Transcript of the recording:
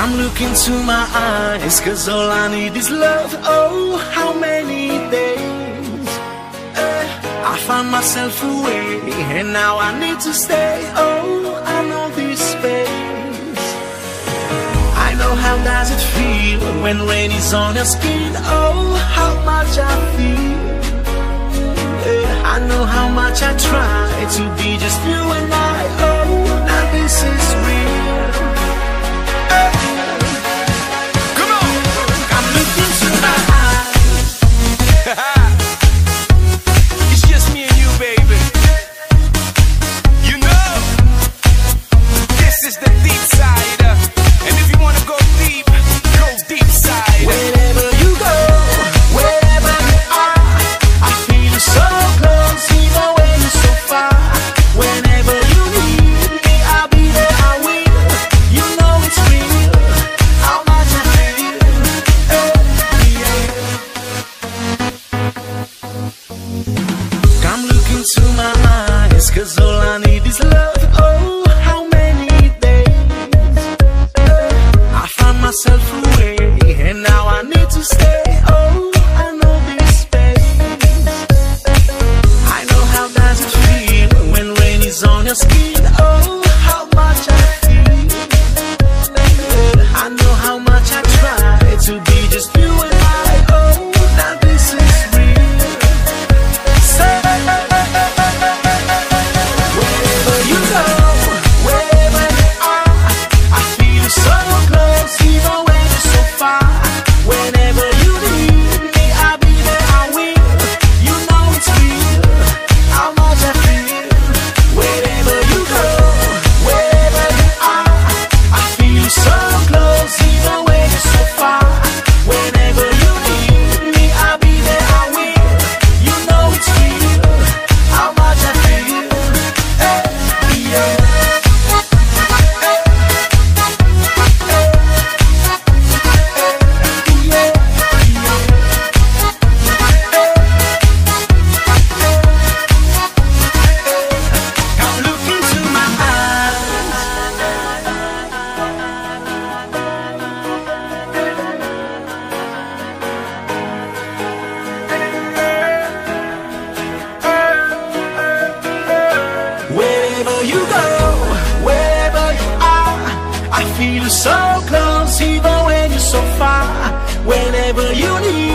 Come look into my eyes, 'cause all I need is love. Oh, how many days I found myself away, and now I need to stay. Oh, I know this space. I know how does it feel when rain is on your skin. Oh, how much I feel. I know how much I try to be just you and I. Oh, now this is real. Come on! Come look into my eyes. It's just me and you, baby. You know, this is the deep side. And if you wanna go deep, go deep side. Wherever you go, wherever you are, I feel so close, even when you're so far. Whenever you need me, I'll be there, I will. You know it's real, how much I feel. Yeah. Come look into my eyes, 'cause all I need is love. Oh, how many days I found myself away, and now I need to stay. Oh, I know this space. I know how does it feel when rain is on your skin. Oh, how much I feel. I know how much I try to be just you and I. Oh, now this is real. Wherever you go, wherever you are, I feel so close, even when you're so far. Whenever you need me, I'll be there, I will. You know it's real, how much I feel. Wherever you go, wherever you are, I feel so close, even when you're so far. Whenever you need me, I'll be there, I will. You know it's real, how much I feel. Yeah. Come look into my eyes. Wherever you go, wherever you are, I feel so close, even when you're so far. Whenever you need